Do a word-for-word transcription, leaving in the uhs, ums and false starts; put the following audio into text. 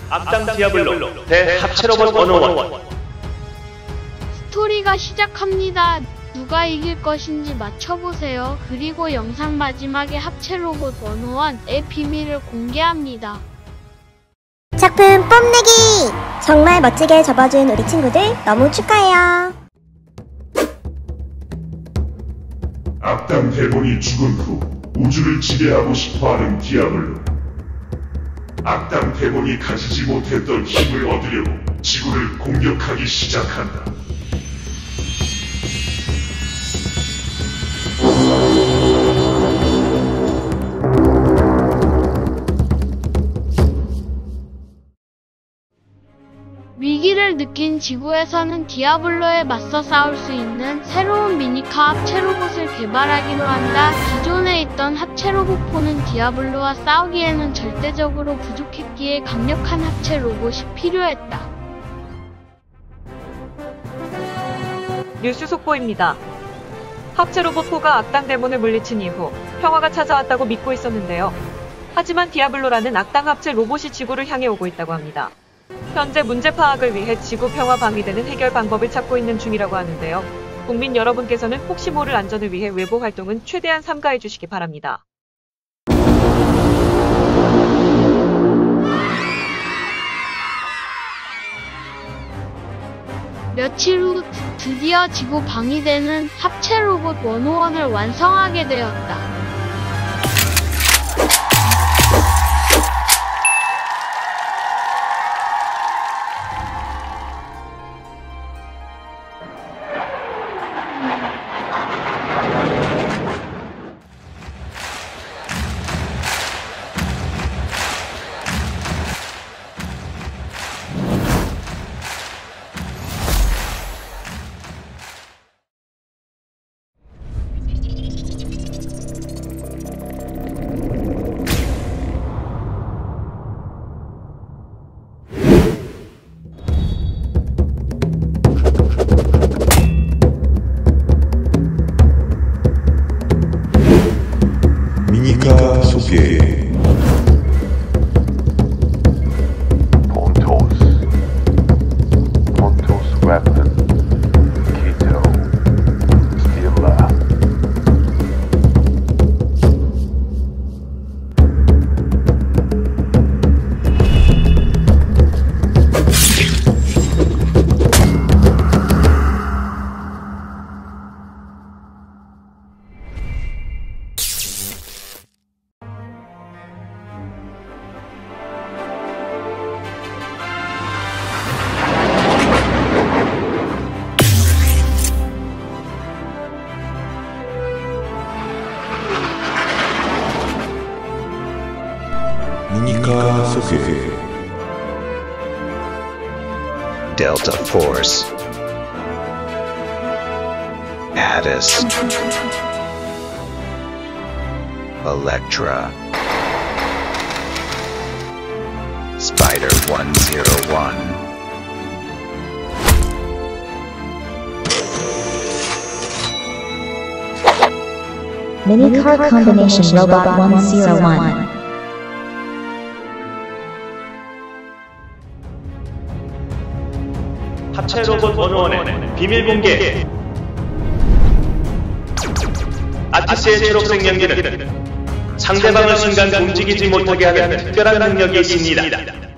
악당 디아블로 대 합체 로봇 원오원. 스토리가 시작합니다. 누가 이길 것인지 맞춰보세요. 그리고 영상 마지막에 합체 로봇 원오원의 비밀을 공개합니다. 작품 뽐내기! 정말 멋지게 접어준 우리 친구들 너무 축하해요. 악당 데몬이 죽은 후 우주를 지배하고 싶어하는 디아블로. 악당 데몬이 가지지 못했던 힘을 얻으려고 지구를 공격하기 시작한다. 위기를 느낀 지구에서는 디아블로에 맞서 싸울 수 있는 새로운 미니카 합체 로봇을 개발하기로 한다. 기존에 있던 합체 로봇포는 디아블로와 싸우기에는 절대적으로 부족했기에 강력한 합체 로봇이 필요했다. 뉴스 속보입니다. 합체 로봇포가 악당 데몬을 물리친 이후 평화가 찾아왔다고 믿고 있었는데요. 하지만 디아블로라는 악당 합체 로봇이 지구를 향해 오고 있다고 합니다. 현재 문제 파악을 위해 지구 평화 방위대는 해결 방법을 찾고 있는 중이라고 하는데요. 국민 여러분께서는 혹시 모를 안전을 위해 외부 활동은 최대한 삼가해 주시기 바랍니다. 며칠 후 드디어 지구 방위대는 합체 로봇 원오원을 완성하게 되었다. 미니카 소개. 폰토스, 폰토스 웨폰, 키토, 스틸라. 미니카 소개. Delta Force, Addis, Electra, Spider one oh one. Minicar Combination Robot one oh one. 합체 로봇 원오원의 비밀 공개. 아티스의 초록색 연기는 상대방을 순간 움직이지 못하게 하는 특별한 능력이 있습니다.